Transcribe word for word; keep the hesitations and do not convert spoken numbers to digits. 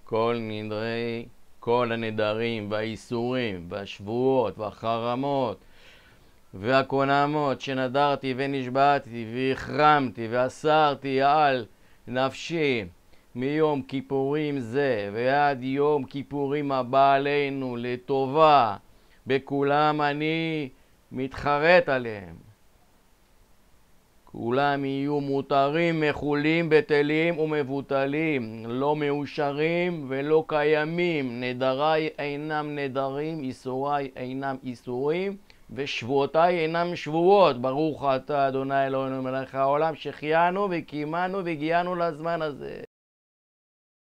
כל נדרי, כל הנדרים והאיסורים והשבועות והחרמות והקונמות שנדרתי ונשבעתי והחרמתי ואסרתי על נפשי מיום כיפורים זה ועד יום כיפורים הבא עלינו לטובה, בכולם אני מתחרט עליהם. כולם יהיו מותרים, מחולים, בטלים ומבוטלים, לא מאושרים ולא קיימים. נדריי אינם נדרים, איסוריי אינם איסורים, ושבועותיי אינם שבועות. ברוך אתה, אדוני אלוהינו מלך העולם, שהחיינו וקיימנו והגיענו לזמן הזה.